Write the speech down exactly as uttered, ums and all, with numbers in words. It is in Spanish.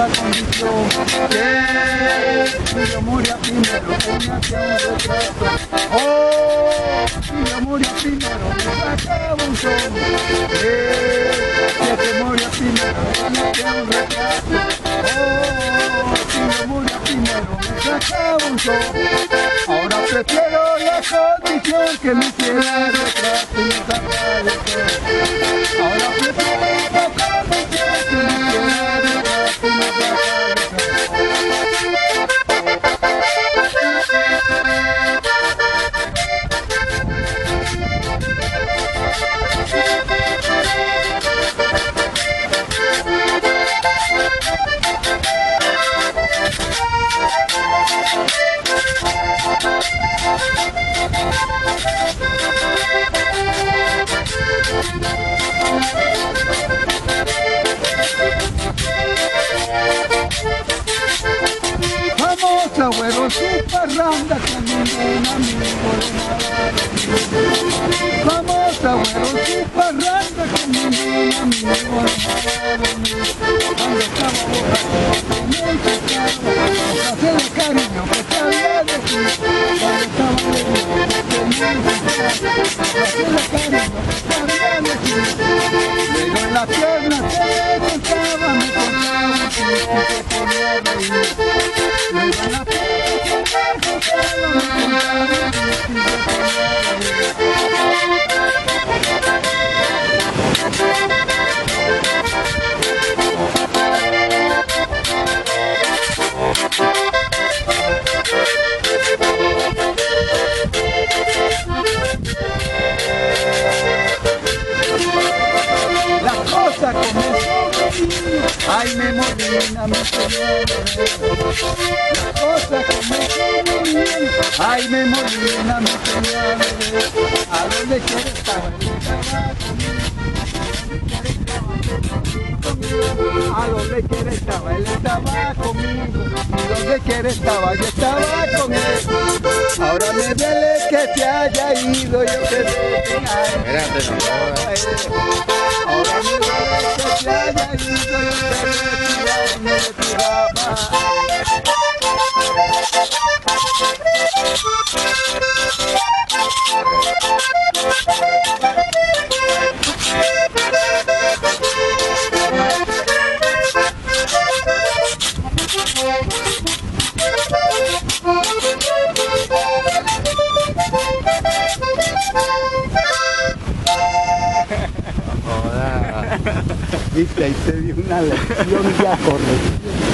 esta condición, que si yo moría primero me hacía un retrato, oh, si yo moría primero me sacaba un son, que si te moría primero me hacía un retrato, oh, si yo moría primero me sacaba un son. Ahora prefiero la condición que me hiciera retrato y me sacara el sol. Ahora prefiero la condición que me hiciera retrato y me sacara el sol. Vamos a huevos su parranda con ningún amigo de nada. Vamos a huevos su parranda con ningún amigo de nada. Cuando estaba borracho me encantaba, hacer el cariño que sabía decir. Cuando estaba borracho me encantaba, hacer el cariño que sabía decir. Pero en la pierna te contaba, me contaba y se ponía a reír. Pero en la pierna te contaba, me contaba y se ponía a reír. La cosa comenzó conmigo, ay me morena, me quería beber. La cosa comenzó conmigo, ay me morena, me quería beber. A donde quiera estaba, estaba conmigo. A donde quiera estaba, él estaba conmigo. Y donde quiera estaba, yo estaba con él. Ahora me duele que se haya ido, yo que sé que Espérate, no jodas. ahora me duele que se haya ido, yo que sé me retiraba. Joda. Viste, ahí te di una lección ya correcta.